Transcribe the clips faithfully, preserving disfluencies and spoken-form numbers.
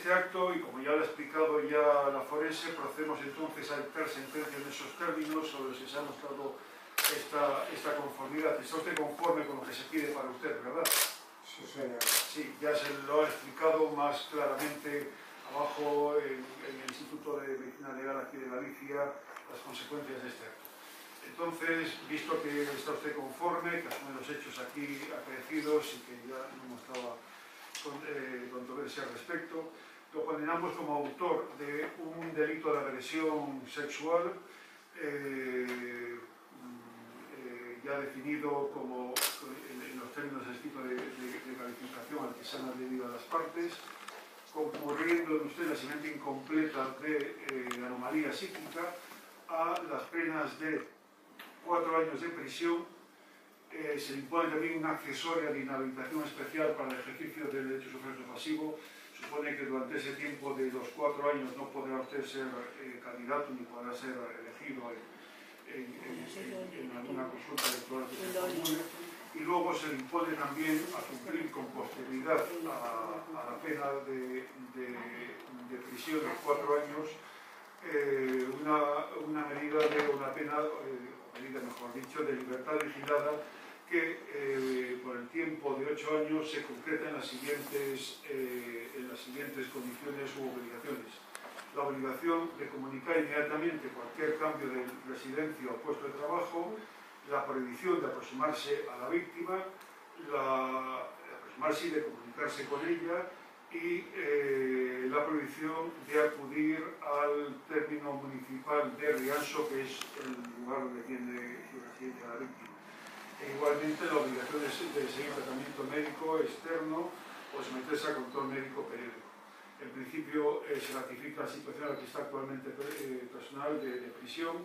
este acto y como ya lo ha explicado ya la forense, procedemos entonces a dictar sentencia en esos términos sobre los que se ha mostrado esta, esta conformidad. ¿Está usted conforme con lo que se pide para usted, verdad? Sí, señor. Sí, ya se lo ha explicado más claramente abajo en, en el Instituto de Medicina Legal aquí de Galicia las consecuencias de este acto. Entonces, visto que está usted conforme, que asume los hechos aquí acaecidos y que ya no mostraba con, eh, controversia al respecto, lo condenamos como autor de un delito de agresión sexual eh, eh, ya definido como en, en los términos del tipo de, de, de calificación al que se han adherido a las partes, concurriendo en usted la siguiente incompleta de eh, anomalía psíquica a las penas de cuatro años de prisión. Eh, se le impone también una accesoria de inhabilitación especial para el ejercicio del derecho sufragio pasivo. Supone que durante ese tiempo de los cuatro años no podrá usted ser eh, candidato ni podrá ser elegido en, en, en, en, en alguna consulta electoral que se formule. Y luego se le impone también a cumplir con posterioridad a, a la pena de, de, de prisión de cuatro años eh, una, una medida de una pena, eh, medida mejor dicho, de libertad vigilada que eh, por el tiempo de ocho años se concreta en las siguientes, eh, en las siguientes condiciones u obligaciones. La obligación de comunicar inmediatamente cualquier cambio de residencia o puesto de trabajo, la prohibición de aproximarse a la víctima, la, de aproximarse y de comunicarse con ella, y eh, la prohibición de acudir al término municipal de Rianxo, que es el lugar donde tiene su residencia la víctima. E igualmente la obligación de, de seguir tratamiento médico externo o someterse a control médico periódico. En principio eh, se ratifica la situación en la que está actualmente eh, personal de, de prisión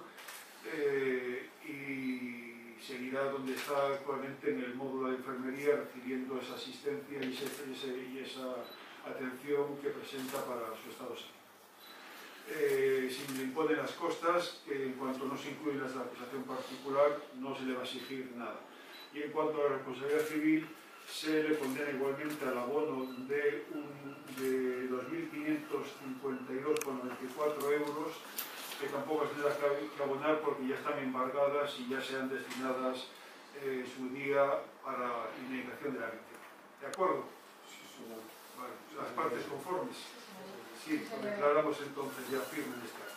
eh, y seguirá donde está actualmente en el módulo de enfermería recibiendo esa asistencia y, ese, ese, y esa atención que presenta para su estado de salud. Eh, si le imponen las costas, que en cuanto no se incluyen las de la acusación particular, no se le va a exigir nada. Y en cuanto a la responsabilidad civil, se le condena igualmente al abono de, de dos mil quinientos cincuenta y dos coma noventa y cuatro euros, que tampoco se tendrá que abonar porque ya están embargadas y ya sean destinadas eh, su día para indemnización de la víctima. ¿De acuerdo? Sí, señor. Vale. Las partes conformes. Sí, lo declaramos entonces ya firme en esta.